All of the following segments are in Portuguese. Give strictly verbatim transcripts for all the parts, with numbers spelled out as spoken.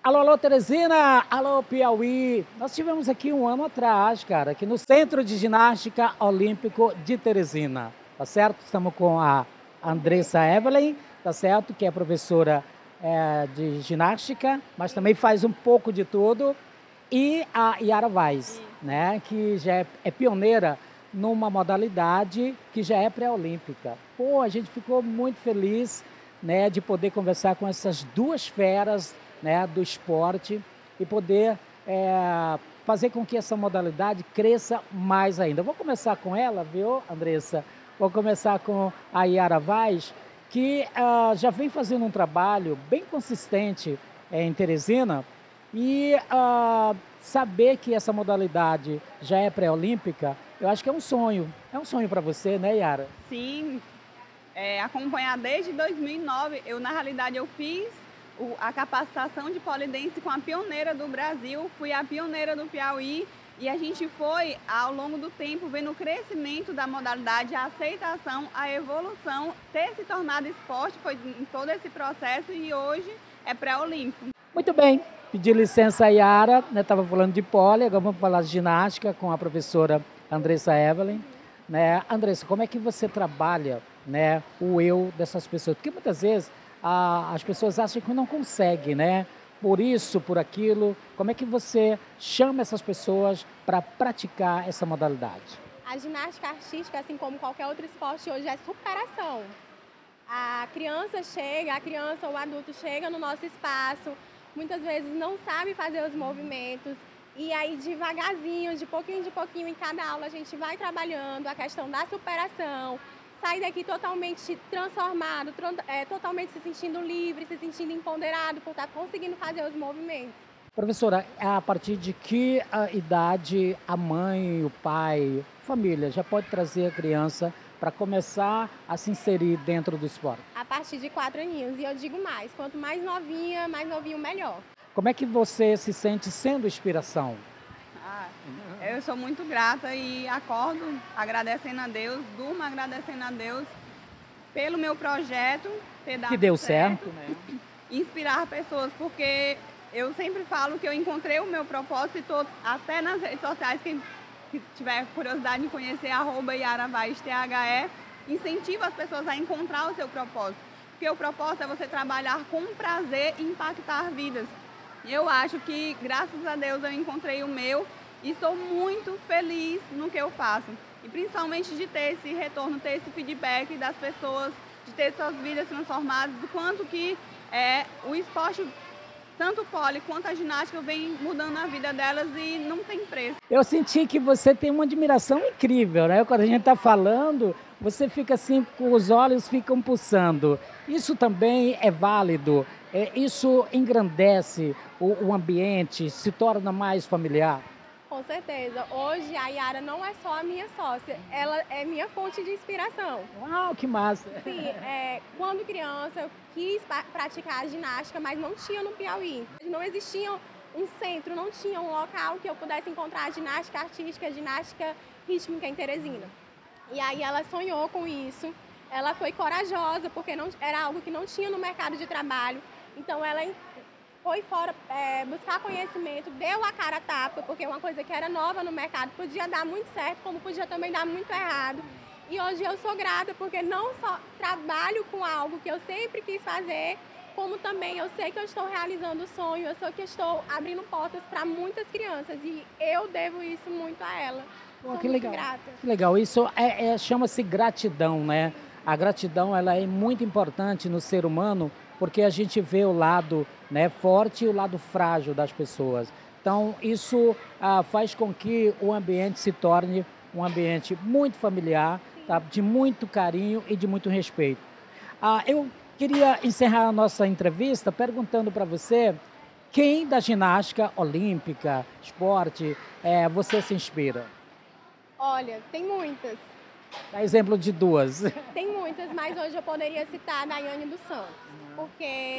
Alô, alô, Teresina! Alô, Piauí! Nós tivemos aqui um ano atrás, cara, aqui no Centro de Ginástica Olímpico de Teresina, tá certo? Estamos com a Andressa Evelyn, tá certo? Que é professora é, de ginástica, mas também faz um pouco de tudo. E a Yara Vaz, né? Que já é, é pioneira numa modalidade que já é pré-olímpica. Pô, a gente ficou muito feliz, né, de poder conversar com essas duas feras, né, do esporte e poder é, fazer com que essa modalidade cresça mais ainda. Vou começar com ela, viu, Andressa? Vou começar com a Yara Vaz, que ah, já vem fazendo um trabalho bem consistente é, em Teresina e ah, saber que essa modalidade já é pré-olímpica, eu acho que é um sonho. É um sonho para você, né, Yara? Sim, é, acompanhar desde dois mil e nove, eu na realidade eu fiz o- a capacitação de polidense com a pioneira do Brasil, fui a pioneira do Piauí e a gente foi ao longo do tempo vendo o crescimento da modalidade, a aceitação, a evolução, ter se tornado esporte foi em todo esse processo e hoje é pré-olímpico. Muito bem, pedi licença a Yara, né? Estava falando de pole, agora vamos falar de ginástica com a professora Andressa Evelyn. Né? Andressa, como é que você trabalha, né, o eu dessas pessoas? Porque muitas vezes a- as pessoas acham que não conseguem, né? Por isso, por aquilo. Como é que você chama essas pessoas para praticar essa modalidade? A ginástica artística, assim como qualquer outro esporte hoje, é superação. A criança chega, a criança ou o adulto chega no nosso espaço, muitas vezes não sabe fazer os movimentos, e aí devagarzinho, de pouquinho de pouquinho, em cada aula a gente vai trabalhando a questão da superação, sai daqui totalmente transformado, tron- é, totalmente se sentindo livre, se sentindo empoderado por estar conseguindo fazer os movimentos. Professora, a partir de que a idade a mãe, o pai, família já pode trazer a criança para começar a se inserir dentro do esporte? A partir de quatro aninhos, e eu digo mais, quanto mais novinha, mais novinho, melhor. Como é que você se sente sendo inspiração? Ah, eu sou muito grata e acordo agradecendo a Deus, durmo agradecendo a Deus pelo meu projeto ter Que dado deu certo, certo, né? inspirar pessoas, porque eu sempre falo que eu encontrei o meu propósito e tô até nas redes sociais, quem que tiver curiosidade em conhecer, arroba Yara Vaz, T H E, incentiva as pessoas a encontrar o seu propósito. Porque o propósito é você trabalhar com prazer e impactar vidas. E eu acho que, graças a Deus, eu encontrei o meu e sou muito feliz no que eu faço. E principalmente de ter esse retorno, ter esse feedback das pessoas, de ter suas vidas transformadas, do quanto que é, o esporte, tanto o pole quanto a ginástica, vem mudando a vida delas e não tem preço. Eu senti que você tem uma admiração incrível, né? Quando a gente está falando, você fica assim, com os olhos ficam pulsando. Isso também é válido, é, isso engrandece o, o ambiente, se torna mais familiar. Com certeza. Hoje a Yara não é só a minha sócia, ela é minha fonte de inspiração. Uau, que massa! Sim, é, quando criança eu quis pa- praticar ginástica, mas não tinha no Piauí. Não existia um centro, não tinha um local que eu pudesse encontrar ginástica artística, ginástica rítmica em Teresina. E aí ela sonhou com isso, ela foi corajosa, porque não, era algo que não tinha no mercado de trabalho. Então ela en- foi fora é, buscar conhecimento, deu a cara a tapa, porque uma coisa que era nova no mercado podia dar muito certo, como podia também dar muito errado. E hoje eu sou grata, porque não só trabalho com algo que eu sempre quis fazer, como também eu sei que eu estou realizando o sonho, eu sei que eu estou abrindo portas para muitas crianças e eu devo isso muito a ela. Pô, Sou que muito legal. grata. Que legal. Isso é, é- chama-se gratidão, né? A gratidão ela é muito importante no ser humano porque a gente vê o lado, né, forte e o lado frágil das pessoas. Então isso ah, faz com que o ambiente se torne um ambiente muito familiar, tá? De muito carinho e de muito respeito. Ah, eu queria encerrar a nossa entrevista perguntando para você quem da ginástica olímpica, esporte, eh, você se inspira? Olha, tem muitas, Dá exemplo de duas. tem muitas, mas hoje eu poderia citar a Daiane dos Santos, porque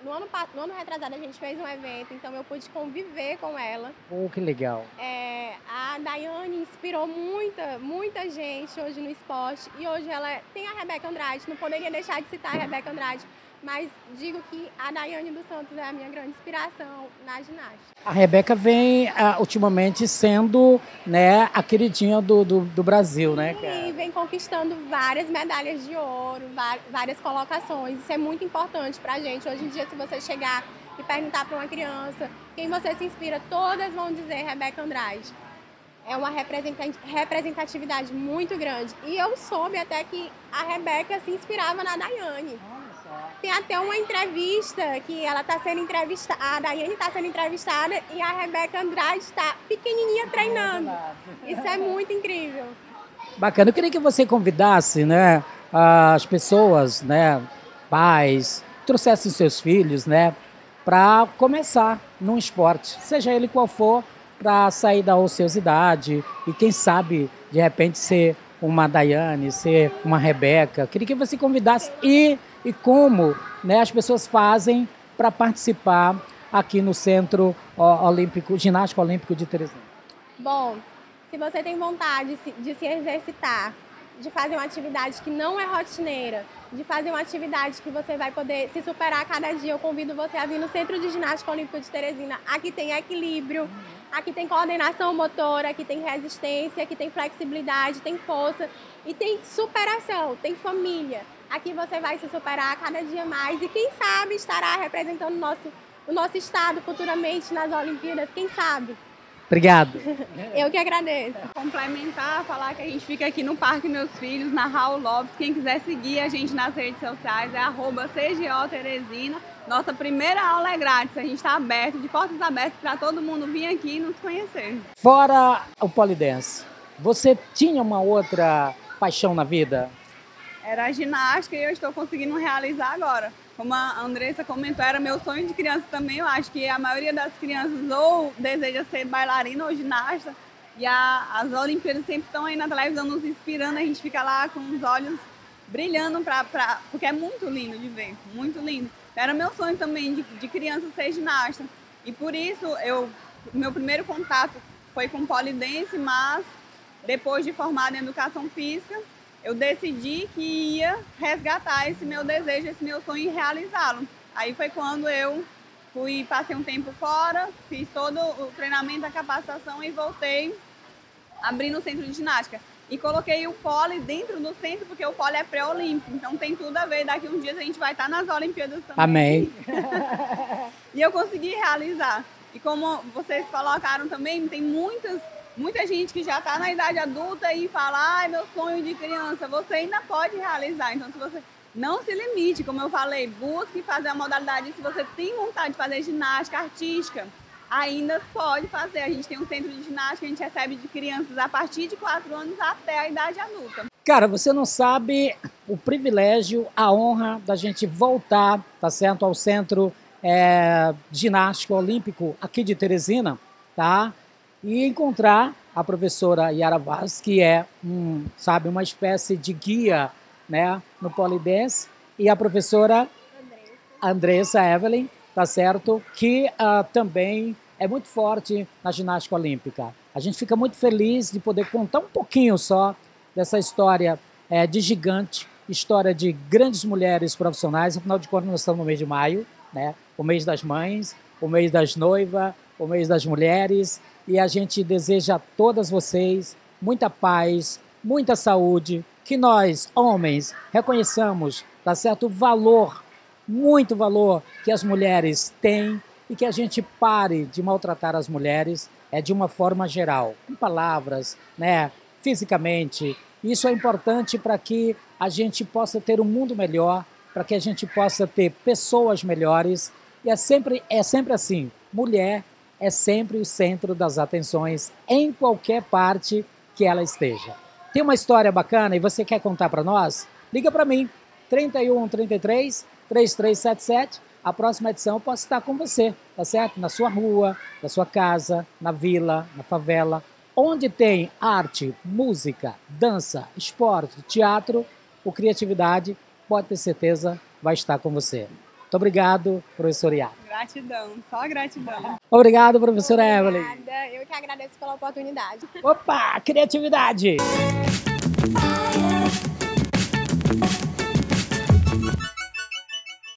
no ano, pa- no ano retrasado a gente fez um evento, então eu pude conviver com ela. Pô, que legal. É, a Daiane inspirou muita, muita gente hoje no esporte e hoje ela é- tem a Rebeca Andrade, não poderia deixar de citar a Rebeca Andrade, mas digo que a Daiane dos Santos é a minha grande inspiração na ginástica. A Rebeca vem ah, ultimamente sendo, né, a queridinha do, do, do Brasil, né, E cara? vem conquistando várias medalhas de ouro, va- várias colocações. Isso é muito importante pra gente. Hoje em dia, se você chegar e perguntar para uma criança quem você se inspira, todas vão dizer Rebeca Andrade. É uma representa- representatividade muito grande. E eu soube até que a Rebeca se inspirava na Daiane. Tem até uma entrevista que ela está sendo entrevistada, a Daiane está sendo entrevistada e a Rebeca Andrade está pequenininha treinando. Isso é muito incrível. Bacana. Eu queria que você convidasse, né, as pessoas, né, pais, trouxessem seus filhos, né, para começar num esporte, seja ele qual for, para sair da ociosidade e quem sabe de repente ser uma Daiane, ser uma Rebeca. Eu queria que você convidasse e e como, né, as pessoas fazem para participar aqui no Centro Ó, Olímpico, Ginástico Olímpico de Teresina. Bom, se você tem vontade de se, de se exercitar, de fazer uma atividade que não é rotineira, de fazer uma atividade que você vai poder se superar a cada dia, eu convido você a vir no Centro de Ginástica Olímpico de Teresina. Aqui tem equilíbrio, aqui tem coordenação motora, aqui tem resistência, aqui tem flexibilidade, tem força e tem superação, tem família. Aqui você vai se superar a cada dia mais e quem sabe estará representando o nosso, o nosso estado futuramente nas Olimpíadas, quem sabe? Obrigado. Eu que agradeço. Complementar, falar que a gente fica aqui no Parque Meus Filhos, na Raul Lopes. Quem quiser seguir a gente nas redes sociais é arroba C G O Teresina. Nossa primeira aula é grátis, a gente está aberto, de portas abertas para todo mundo vir aqui e nos conhecer. Fora o polidense, você tinha uma outra paixão na vida? Era a ginástica e eu estou conseguindo realizar agora. Como a Andressa comentou, era meu sonho de criança também. Eu acho que a maioria das crianças ou deseja ser bailarina ou ginasta. E a, as Olimpíadas sempre estão aí na televisão nos inspirando. A gente fica lá com os olhos brilhando, pra, pra, porque é muito lindo de ver, muito lindo. Era meu sonho também de, de criança ser ginasta. E por isso, eu, meu primeiro contato foi com polidense, mas depois de formada em educação física, eu decidi que ia resgatar esse meu desejo, esse meu sonho e realizá-lo. Aí foi quando eu fui, passei um tempo fora, fiz todo o treinamento, a capacitação e voltei abrindo o centro de ginástica. E coloquei o pole dentro do centro, porque o pole é pré-olímpico, então tem tudo a ver. Daqui uns dias a gente vai estar nas Olimpíadas também. Amém. E eu consegui realizar. E como vocês colocaram também, tem muitas... Muita gente que já está na idade adulta e fala, ai, meu sonho de criança, você ainda pode realizar. Então, se você não se limite, como eu falei, busque fazer a modalidade. Se você tem vontade de fazer ginástica artística, ainda pode fazer. A gente tem um centro de ginástica, a gente recebe de crianças a partir de quatro anos até a idade adulta. Cara, você não sabe o privilégio, a honra da gente voltar, tá certo, ao Centro é, Ginástico Olímpico aqui de Teresina, tá? E encontrar a professora Yara Vaz, que é um, sabe, uma espécie de guia, né, no polidense, e a professora Andressa Evelyn, tá certo, que uh, também é muito forte na ginástica olímpica. A gente fica muito feliz de poder contar um pouquinho só dessa história é, de gigante, história de grandes mulheres profissionais. Afinal de contas, nós estamos no mês de maio, né, o mês das mães, o mês das noivas, o mês das mulheres, e a gente deseja a todas vocês muita paz, muita saúde, que nós, homens, reconheçamos, tá certo, o valor, muito valor que as mulheres têm e que a gente pare de maltratar as mulheres é, de uma forma geral, com palavras, né, fisicamente. Isso é importante para que a gente possa ter um mundo melhor, para que a gente possa ter pessoas melhores, e é sempre, é sempre assim, mulher é sempre o centro das atenções em qualquer parte que ela esteja. Tem uma história bacana e você quer contar para nós? Liga para mim, trinta e um, trinta e três, trinta e três setenta e sete. A próxima edição eu posso estar com você, tá certo? Na sua rua, na sua casa, na vila, na favela. Onde tem arte, música, dança, esporte, teatro, o Criatividade, pode ter certeza, vai estar com você. Muito obrigado, professor Iara. Gratidão, só gratidão. Obrigado, professora Evelyn. Obrigada, eu que agradeço pela oportunidade. Opa, criatividade!